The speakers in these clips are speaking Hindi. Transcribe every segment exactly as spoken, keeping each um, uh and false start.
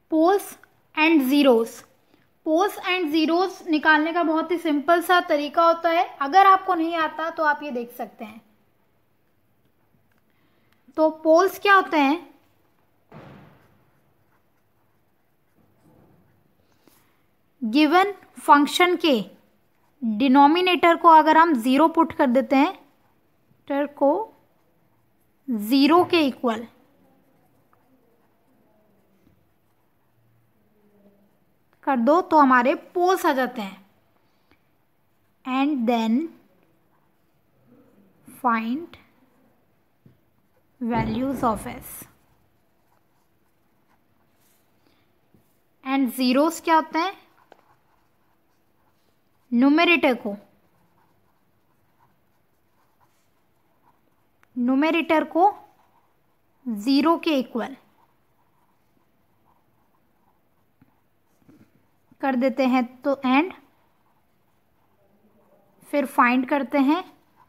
Poles and zeros. Poles and zeros निकालने का बहुत ही सिंपल सा तरीका होता है, अगर आपको नहीं आता तो आप ये देख सकते हैं। तो पोल्स क्या होते हैं, गिवन फंक्शन के डिनोमिनेटर को अगर हम ज़ीरो पुट कर देते हैं, टर को ज़ीरो के इक्वल कर दो तो हमारे पोल्स आ जाते हैं। And then find values of S. And zeros क्या होते हैं, न्यूमेरेटर को न्यूमेरेटर को ज़ीरो के इक्वल कर देते हैं, तो एंड फिर फाइंड करते हैं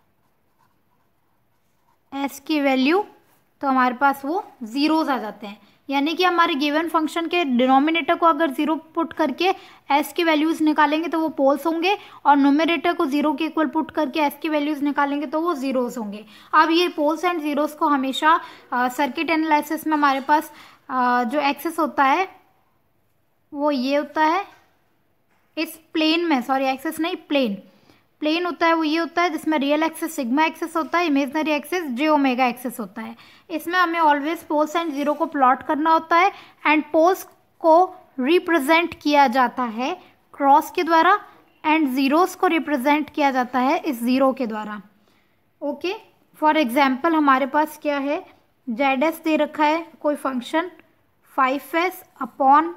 एस की वैल्यू, तो हमारे पास वो ज़ीरोज़ आ जाते हैं। यानी कि हमारे गिवन फंक्शन के डिनोमिनेटर को अगर ज़ीरो पुट करके एस की वैल्यूज़ निकालेंगे तो वो पोल्स होंगे, और न्यूमेरेटर को ज़ीरो के इक्वल पुट करके एस की वैल्यूज़ निकालेंगे तो वो ज़ीरोज़ होंगे। अब ये पोल्स एंड ज़ीरोज़ को हमेशा सर्किट एनालिसिस में हमारे पास आ, जो एक्सेस होता है वो ये होता है, इस प्लेन में, सॉरी एक्सेस नहीं प्लेन प्लेन होता है वो ये होता है जिसमें रियल एक्सेस सिग्मा एक्सेस होता है, imaginary axis J omega axis होता है। इसमें हमें ऑलवेज पोल्स एंड ज़ीरो को प्लॉट करना होता है, एंड पोल्स को रिप्रेजेंट किया जाता है क्रॉस के द्वारा, एंड ज़ीरोस को रिप्रेजेंट किया जाता है इस ज़ीरो के द्वारा। ओके, फॉर एग्जाम्पल हमारे पास क्या है, जेड एस दे रखा है कोई function five S upon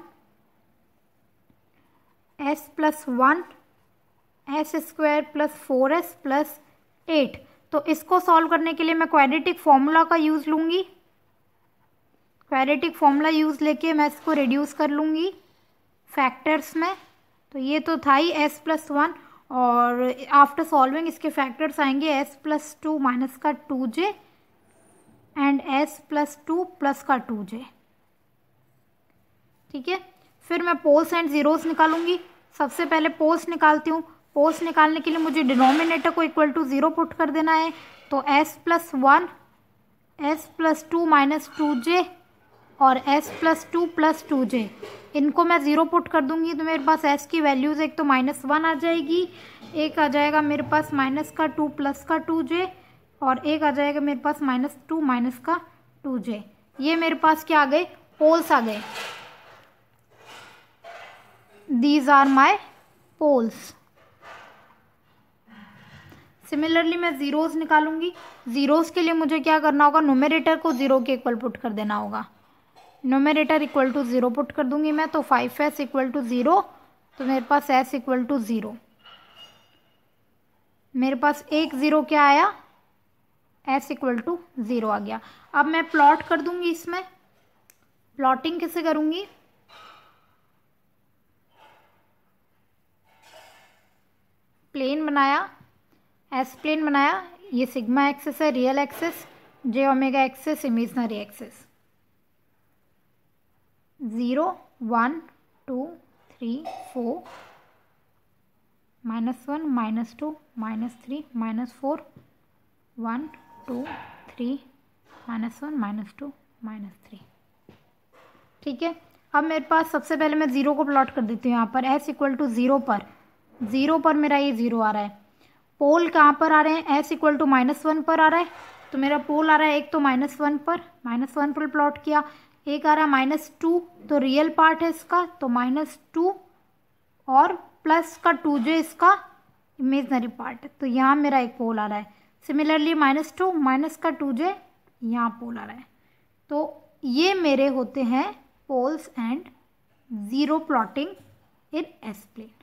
S plus one S square plus four S plus eight. तो इसको सॉल्व करने के लिए मैं क्वाड्रेटिक फॉर्मूला का यूज़ लूँगी। क्वाड्रेटिक फॉर्मूला यूज़ लेके मैं इसको रिड्यूस कर लूँगी फैक्टर्स में। तो ये तो था ही एस प्लस वन, और आफ्टर सॉल्विंग इसके फैक्टर्स आएंगे एस प्लस टू माइनस का two J and S plus two plus का टू जे। ठीक है, फिर मैं पोल्स एंड ज़ीरोस निकालूंगी। सबसे पहले पोल्स निकालती हूँ। पोल्स निकालने के लिए मुझे डिनोमिनेटर को इक्वल टू ज़ीरो पुट कर देना है, तो S plus one S plus two minus two J और S plus two plus two J, इनको मैं ज़ीरो पुट कर दूंगी तो मेरे पास एस की वैल्यूज़ एक तो माइनस वन आ जाएगी, एक आ जाएगा मेरे पास माइनस का टू प्लस का टू जे, और एक आ जाएगा मेरे पास माइनस टू माइनस का टू जे। ये मेरे पास क्या आ गए, पोल्स आ गए। These are my poles. Similarly मैं ज़ीरोज़ निकालूंगी। ज़ीरोज़ के लिए मुझे क्या करना होगा, न्यूमेरेटर को ज़ीरो के इक्वल पुट कर देना होगा। Numerator equal to zero put कर दूंगी मैं, तो five S equal to zero, तो मेरे पास एस इक्वल टू ज़ीरो। मेरे पास एक ज़ीरो क्या आया, एस इक्वल टू ज़ीरो आ गया। अब मैं प्लॉट कर दूंगी इसमें। प्लॉटिंग कैसे करूंगी, प्लेन बनाया, एस प्लेन बनाया, ये सिग्मा एक्सेस है real axis, J omega axis imaginary axis. Zero one two three four minus one minus two minus three minus four one two three minus one minus two minus three. ठीक है, अब मेरे पास सबसे पहले मैं ज़ीरो को प्लॉट कर देती हूँ यहाँ पर। एस इक्वल टू ज़ीरो पर, ज़ीरो पर मेरा ये ज़ीरो आ रहा है। पोल कहाँ पर आ रहे हैं, S equal to minus one पर आ रहा है, तो मेरा पोल आ रहा है एक तो माइनस वन पर, माइनस वन पर प्लॉट किया। एक आ रहा है माइनस टू, तो रियल पार्ट है इसका, तो माइनस टू और प्लस का टू जे इसका इमेजनरी पार्ट है, तो यहाँ मेरा एक पोल आ रहा है। सिमिलरली माइनस टू माइनस का टू जे यहाँ पोल आ रहा है। तो ये मेरे होते हैं poles and zero plotting in S plane.